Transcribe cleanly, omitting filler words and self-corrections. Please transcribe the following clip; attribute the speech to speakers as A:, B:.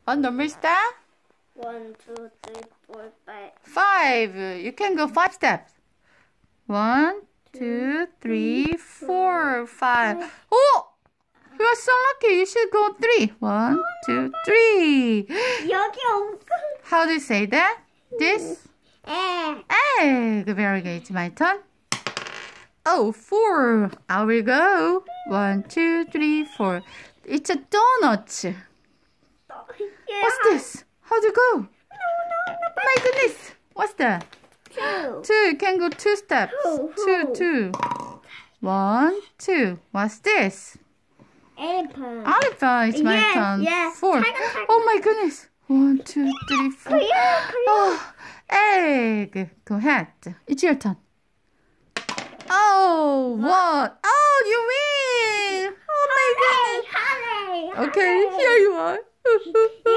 A: What number is that?
B: 1, 2, 3, 4, 5.
A: 5. You can go 5 steps. 1, 2, 3, 4, 5. Oh! You are so lucky. You should go 3. 1, 2, 3.
B: 여기 없고.
A: How do you say that? This? Egg. Very good. It's my turn. Oh, 4. I will go. 1, 2, 3, 4. It's a donut. What's this? How do you go? My goodness. What's that?
B: 2.
A: 2. You can go 2 steps. 2, 2. 1, 2. What's this?
B: Elephant.
A: Elephant. It's my turn.
B: Yes.
A: 4. Oh my goodness. 1, 2, 3, 4. Oh, egg. Go ahead. It's your turn. Oh, what? Oh, you win. Oh my goodness.
B: Hooray.
A: Okay, here you are.